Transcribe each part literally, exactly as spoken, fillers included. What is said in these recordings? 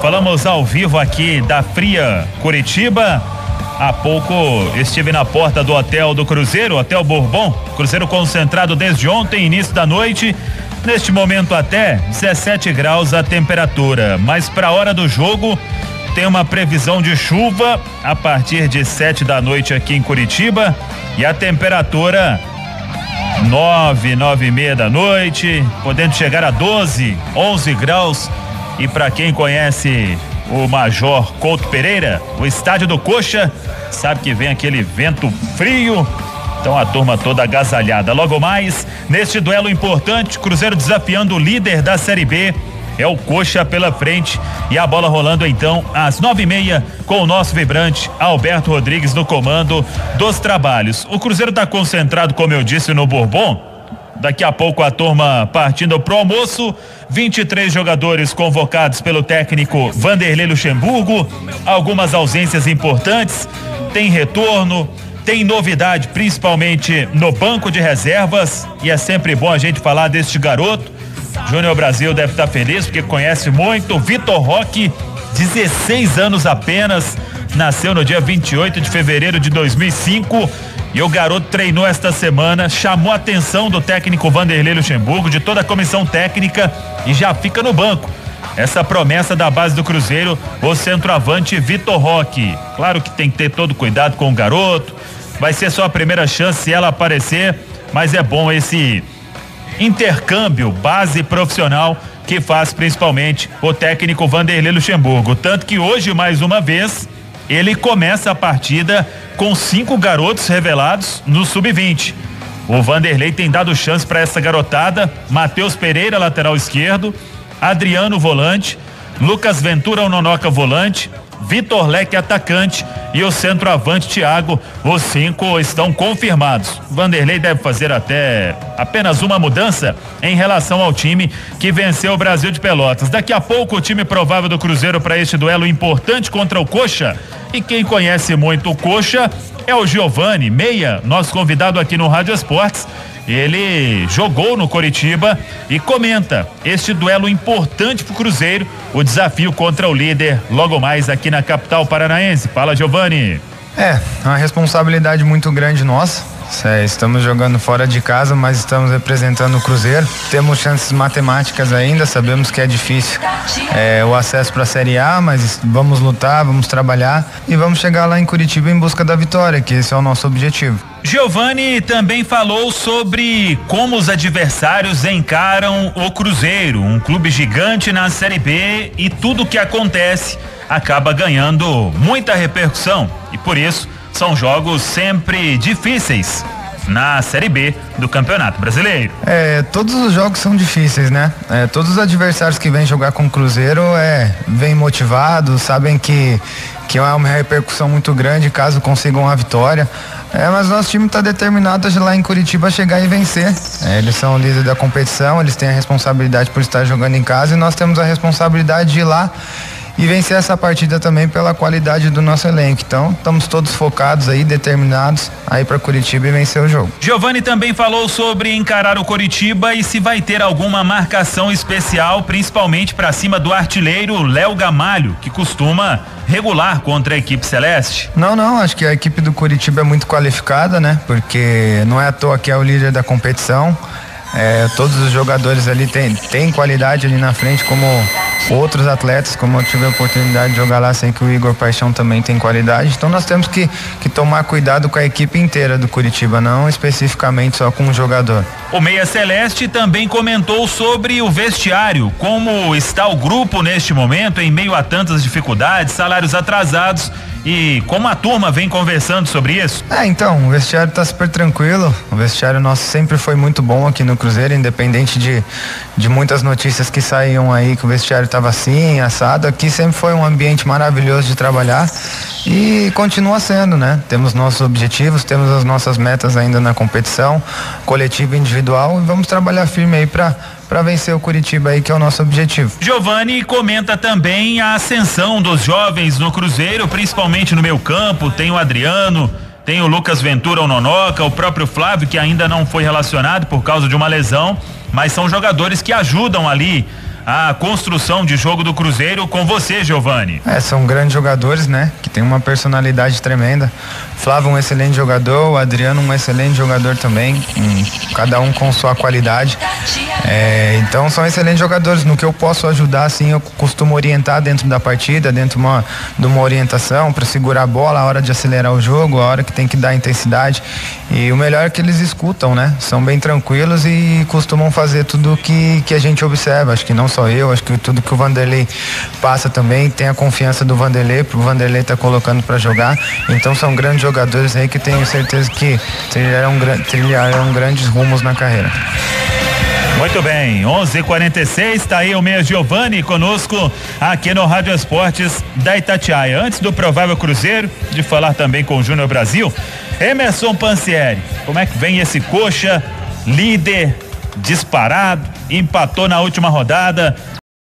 falamos ao vivo aqui da Fria Curitiba. Há pouco estive na porta do hotel do Cruzeiro, Hotel Bourbon, Cruzeiro concentrado desde ontem, início da noite. Neste momento até dezessete graus a temperatura, mas para a hora do jogo tem uma previsão de chuva a partir de sete da noite aqui em Curitiba e a temperatura nove, nove e meia da noite, podendo chegar a doze, onze graus. E para quem conhece o Major Couto Pereira, o estádio do Coxa, sabe que vem aquele vento frio. Então a turma toda agasalhada. Logo mais, neste duelo importante, Cruzeiro desafiando o líder da Série B, é o Coxa pela frente. E a bola rolando então às nove e meia com o nosso vibrante Alberto Rodrigues no comando dos trabalhos. O Cruzeiro está concentrado, como eu disse, no Bourbon. Daqui a pouco a turma partindo pro almoço. vinte e três jogadores convocados pelo técnico Vanderlei Luxemburgo. Algumas ausências importantes. Tem retorno. Tem novidade, principalmente no banco de reservas, e é sempre bom a gente falar deste garoto. Júnior Brasil deve estar feliz porque conhece muito. Vitor Roque, dezesseis anos apenas, nasceu no dia vinte e oito de fevereiro de dois mil e cinco e o garoto treinou esta semana, chamou a atenção do técnico Vanderlei Luxemburgo, de toda a comissão técnica, e já fica no banco. Essa promessa da base do Cruzeiro, o centroavante Vitor Roque. Claro que tem que ter todo cuidado com o garoto. Vai ser só a primeira chance se ela aparecer, mas é bom esse intercâmbio base profissional que faz principalmente o técnico Vanderlei Luxemburgo. Tanto que hoje, mais uma vez, ele começa a partida com cinco garotos revelados no sub vinte. O Vanderlei tem dado chance para essa garotada: Matheus Pereira, lateral esquerdo, Adriano, volante, Lucas Ventura, o Nonoca, volante, Vitor Leque, atacante, e o centroavante Thiago. Os cinco estão confirmados. Vanderlei deve fazer até apenas uma mudança em relação ao time que venceu o Brasil de Pelotas. Daqui a pouco o time provável do Cruzeiro para este duelo importante contra o Coxa. E quem conhece muito o Coxa é o Giovani, meia, nosso convidado aqui no Rádio Esportes. Ele jogou no Coritiba e comenta este duelo importante pro Cruzeiro, o desafio contra o líder logo mais aqui na capital paranaense. Fala, Giovani. É, uma responsabilidade muito grande nossa. É, estamos jogando fora de casa, mas estamos representando o Cruzeiro. Temos chances matemáticas ainda, sabemos que é difícil é, o acesso para a Série A, mas vamos lutar, vamos trabalhar e vamos chegar lá em Curitiba em busca da vitória, que esse é o nosso objetivo. Giovani também falou sobre como os adversários encaram o Cruzeiro, um clube gigante na Série B, e tudo que acontece acaba ganhando muita repercussão, e por isso são jogos sempre difíceis na Série B do Campeonato Brasileiro. É, todos os jogos são difíceis, né? É, todos os adversários que vêm jogar com o Cruzeiro é, vêm motivados, sabem que, que é uma repercussão muito grande caso consigam a vitória. É, mas nosso time está determinado a lá em Curitiba chegar e vencer. É, eles são o líder da competição, eles têm a responsabilidade por estar jogando em casa, e nós temos a responsabilidade de ir lá e vencer essa partida também pela qualidade do nosso elenco. Então, estamos todos focados aí, determinados aí para Curitiba e vencer o jogo. Giovani também falou sobre encarar o Curitiba e se vai ter alguma marcação especial, principalmente para cima do artilheiro Léo Gamalho, que costuma regular contra a equipe celeste. Não, não, acho que a equipe do Curitiba é muito qualificada, né? Porque não é à toa que é o líder da competição. É, todos os jogadores ali têm tem qualidade ali na frente, como outros atletas, como eu tive a oportunidade de jogar lá, sei que o Igor Paixão também tem qualidade. Então nós temos que, que tomar cuidado com a equipe inteira do Curitiba, não especificamente só com um jogador. O Meia Celeste também comentou sobre o vestiário, como está o grupo neste momento, em meio a tantas dificuldades, salários atrasados, e como a turma vem conversando sobre isso. É, então, o vestiário tá super tranquilo, o vestiário nosso sempre foi muito bom aqui no Cruzeiro, independente de, de muitas notícias que saíam aí que o vestiário tava assim, assado. Aqui sempre foi um ambiente maravilhoso de trabalhar e continua sendo, né? Temos nossos objetivos, temos as nossas metas ainda na competição, coletiva e individual, e vamos trabalhar firme aí pra para vencer o Curitiba aí, que é o nosso objetivo. Giovani comenta também a ascensão dos jovens no Cruzeiro, principalmente no meio campo. Tem o Adriano, tem o Lucas Ventura, o Nonoca, o próprio Flávio, que ainda não foi relacionado por causa de uma lesão, mas são jogadores que ajudam ali a construção de jogo do Cruzeiro com você, Giovani. É, são grandes jogadores, né? Que tem uma personalidade tremenda. Flávio, um excelente jogador, o Adriano, um excelente jogador também, um, cada um com sua qualidade. É, então são excelentes jogadores. No que eu posso ajudar, assim, eu costumo orientar dentro da partida, dentro de uma, de uma orientação para segurar a bola, a hora de acelerar o jogo, a hora que tem que dar intensidade. E o melhor é que eles escutam, né? São bem tranquilos e costumam fazer tudo que, que a gente observa. Acho que não só eu, acho que tudo que o Vanderlei passa também, tem a confiança do Vanderlei, pro Vanderlei tá colocando para jogar. Então são grandes jogadores aí que tenho certeza que trilharão, trilharão grandes rumos na carreira. Muito bem, onze e quarenta e seis, tá aí o meia Giovani conosco aqui no Rádio Esportes da Itatiaia. Antes do provável Cruzeiro, de falar também com o Júnior Brasil, Emerson Pansieri, como é que vem esse Coxa, líder, disparado, empatou na última rodada.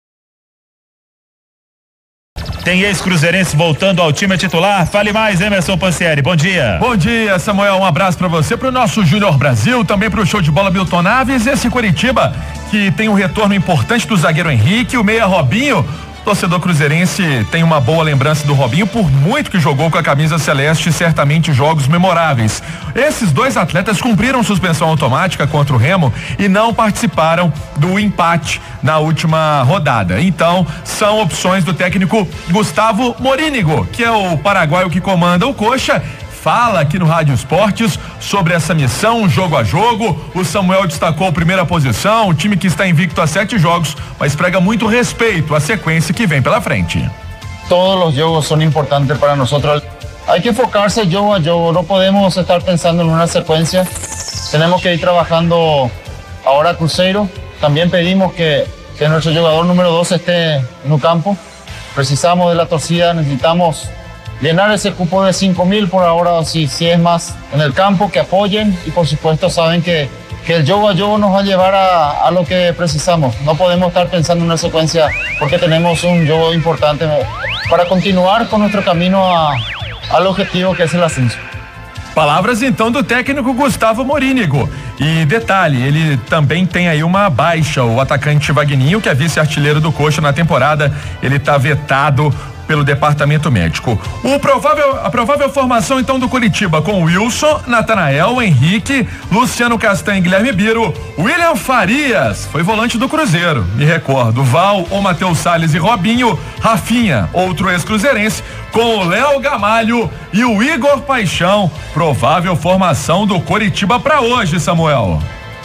Tem ex-cruzeirense voltando ao time titular. Fale mais, Emerson Pansieri. Bom dia. Bom dia, Samuel. Um abraço pra você, pro nosso Júnior Brasil, também pro show de bola Milton Naves. Esse Curitiba, que tem um retorno importante do zagueiro Henrique, o meia Robinho. Torcedor cruzeirense tem uma boa lembrança do Robinho, por muito que jogou com a camisa celeste, certamente jogos memoráveis. Esses dois atletas cumpriram suspensão automática contra o Remo e não participaram do empate na última rodada. Então, são opções do técnico Gustavo Morínigo, que é o paraguaio que comanda o Coxa. Fala aqui no Rádio Esportes sobre essa missão, jogo a jogo. O Samuel destacou a primeira posição, o time que está invicto a sete jogos, mas prega muito respeito à sequência que vem pela frente. Todos os jogos são importantes para nós. Hay que enfocarse jogo a jogo, não podemos estar pensando em uma sequência. Temos que ir trabalhando agora Cruzeiro. Também pedimos que, que nosso jogador número dois esté no campo. Precisamos da torcida, necesitamos llenar ese cupo de cinco mil por ahora, si, si es más en el campo, que apoyen y por supuesto saben que, que el jogo a jogo nos va a llevar a, a lo que precisamos. No podemos estar pensando en una secuencia porque tenemos un jogo importante para continuar con nuestro camino a, al objetivo que es el ascenso. Palavras então do técnico Gustavo Morínigo. E detalhe, ele também tem aí uma baixa, o atacante Vagninho, que é vice-artilheiro do Coxa na temporada, ele tá vetado pelo departamento médico. O provável, a provável formação então do Curitiba com Wilson, Natanael, Henrique, Luciano Castanho, Guilherme Biro, William Farias, foi volante do Cruzeiro, me recordo, Val, o Matheus Salles e Robinho, Rafinha, outro ex-cruzeirense, com o Léo Gamalho e o Igor Paixão, provável formação do Curitiba para hoje, Samuel.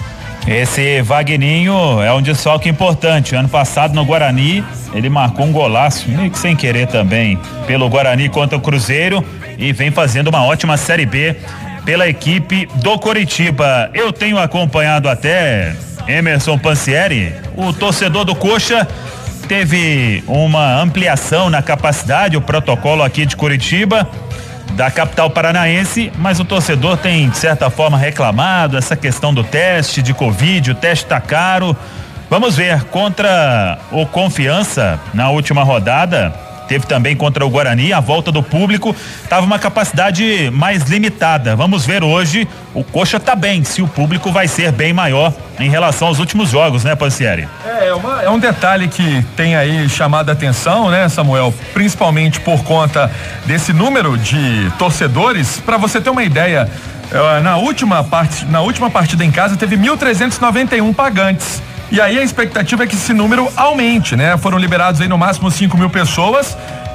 Esse Vagninho é um desfalque importante. Ano passado no Guarani ele marcou um golaço, meio que sem querer também, pelo Guarani contra o Cruzeiro e vem fazendo uma ótima Série B pela equipe do Coritiba. Eu tenho acompanhado até, Emerson Pansieri, o torcedor do Coxa teve uma ampliação na capacidade, o protocolo aqui de Curitiba, da capital paranaense, mas o torcedor tem de certa forma reclamado essa questão do teste de Covid, o teste tá caro. Vamos ver, contra o Confiança na última rodada, teve também contra o Guarani, a volta do público tava uma capacidade mais limitada. Vamos ver hoje, o Coxa tá bem, se o público vai ser bem maior em relação aos últimos jogos, né, Pansieri? É, uma, é um detalhe que tem aí chamado a atenção, né, Samuel, principalmente por conta desse número de torcedores. Para você ter uma ideia, na última parte, na última partida em casa teve mil trezentos e noventa e um pagantes. E aí a expectativa é que esse número aumente, né? Foram liberados aí no máximo cinco mil pessoas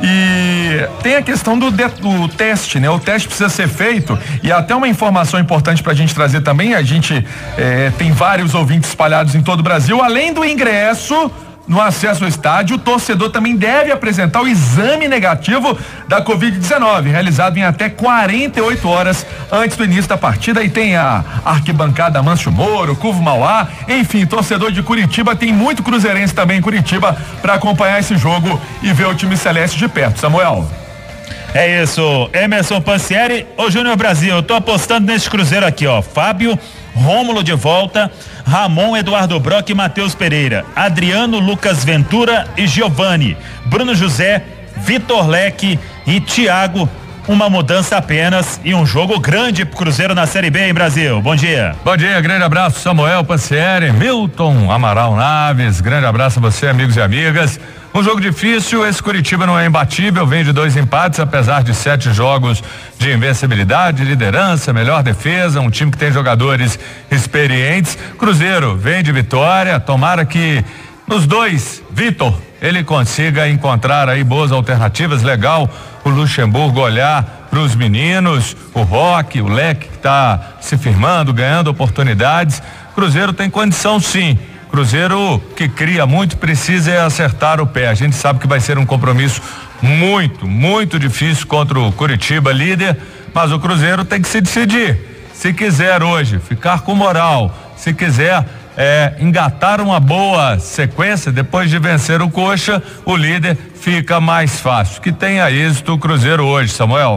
e tem a questão do, de, do teste, né? O teste precisa ser feito e até uma informação importante pra gente trazer também, a gente eh, tem vários ouvintes espalhados em todo o Brasil, além do ingresso no acesso ao estádio, o torcedor também deve apresentar o exame negativo da covid dezenove, realizado em até quarenta e oito horas antes do início da partida. E tem a arquibancada Mancho Moro, Curvo Mauá, enfim, torcedor de Curitiba, tem muito cruzeirense também em Curitiba para acompanhar esse jogo e ver o time celeste de perto. Samuel. É isso, Emerson Pansieri. Ô Júnior Brasil, eu tô apostando nesse Cruzeiro aqui, ó, Fábio, Rômulo de volta, Ramon, Eduardo Brock e Matheus Pereira, Adriano, Lucas Ventura e Giovani, Bruno José, Vitor Leque e Thiago uma mudança apenas e um jogo grande pro Cruzeiro na Série B em Brasil. Bom dia. Bom dia, grande abraço Samuel Pancieri, Milton Amaral Naves, grande abraço a você, amigos e amigas. Um jogo difícil, esse Curitiba não é imbatível, vem de dois empates, apesar de sete jogos de invencibilidade, liderança, melhor defesa, um time que tem jogadores experientes. Cruzeiro vem de vitória, tomara que nos dois, Vitor, ele consiga encontrar aí boas alternativas, legal o Luxemburgo olhar para os meninos, o Roque, o Leque que está se firmando, ganhando oportunidades. Cruzeiro tem condição sim. Cruzeiro que cria muito, precisa é acertar o pé. A gente sabe que vai ser um compromisso muito, muito difícil contra o Curitiba, líder, mas o Cruzeiro tem que se decidir. Se quiser hoje ficar com moral, se quiser é, engatar uma boa sequência, depois de vencer o Coxa, o líder fica mais fácil. Que tenha êxito o Cruzeiro hoje, Samuel.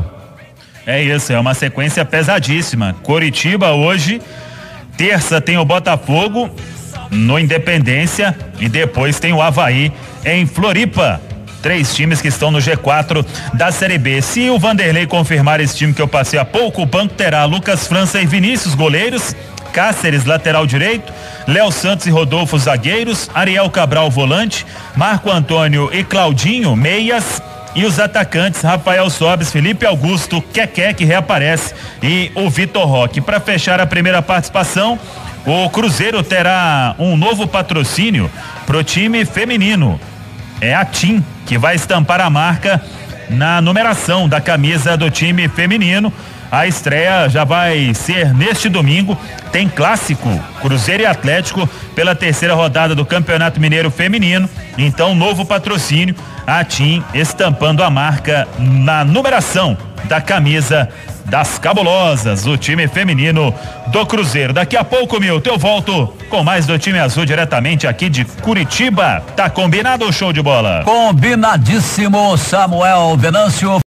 É isso, é uma sequência pesadíssima. Curitiba hoje, terça tem o Botafogo no Independência e depois tem o Avaí em Floripa. Três times que estão no G quatro da Série B. Se o Vanderlei confirmar esse time que eu passei há pouco, o banco terá Lucas França e Vinícius, goleiros, Cáceres, lateral direito, Léo Santos e Rodolfo, zagueiros, Ariel Cabral, volante, Marco Antônio e Claudinho, meias, e os atacantes Rafael Sobes, Felipe Augusto, Keké, que reaparece, e o Vitor Roque. Para fechar a primeira participação, o Cruzeiro terá um novo patrocínio pro time feminino. É a TIM, que vai estampar a marca na numeração da camisa do time feminino. A estreia já vai ser neste domingo. Tem clássico, Cruzeiro e Atlético, pela terceira rodada do Campeonato Mineiro Feminino. Então, novo patrocínio, a TIM estampando a marca na numeração da camisa das cabulosas, o time feminino do Cruzeiro. Daqui a pouco, Milton, eu volto com mais do time azul diretamente aqui de Curitiba. Tá combinado o show de bola? Combinadíssimo, Samuel Venâncio.